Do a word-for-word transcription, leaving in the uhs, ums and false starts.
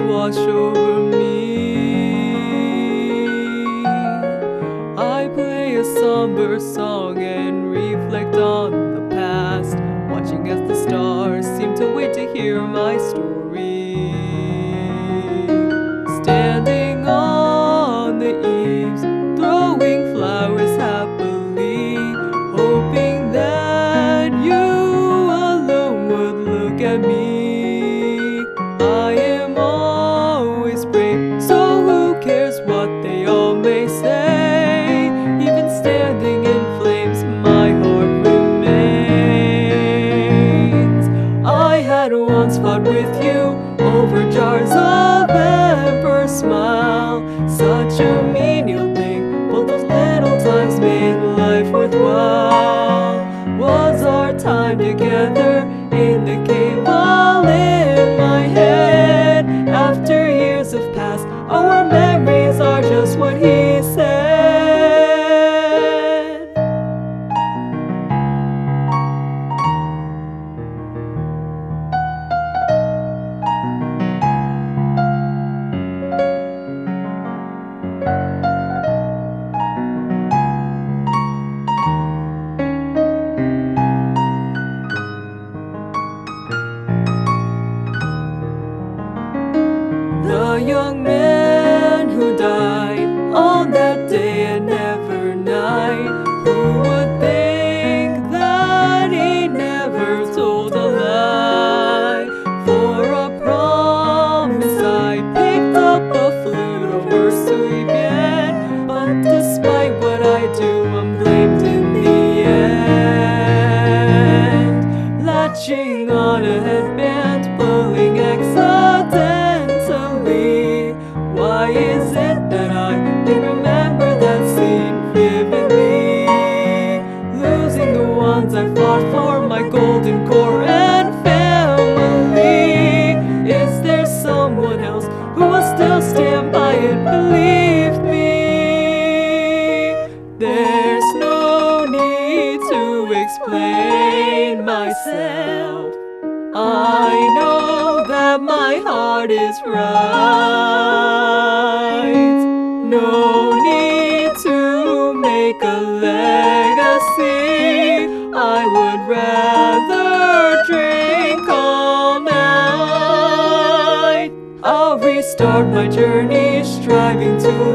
wash over me. I play a somber song and reflect on the past, watching as the stars seem to wait to hear my story. Standing on the eaves, throwing flowers happily, hoping that you alone would look at me. I am always brave, so who cares what they all may say? Even standing in flames, my heart remains. I had once fought with you over jars of Emperor Smile. Such a menial thing, but those little times made life worthwhile. Was our time together in the cave all in my head? After years have passed, our memories are just what he said. The young man who died on that day and never night, who would think that he never told a lie? For a promise I picked up a flute of verse to bien, but despite what I do, I'm blamed in the end. Latching on a headband, pulling accidentally. Why is it that I can remember that scene vividly? Losing the ones I fought for, my golden core and family. Is there someone else who will still stand by and believe me? There's no need to explain myself. I know that my heart is right. No need to make a legacy. I would rather drink all night. I'll restart my journey, striving to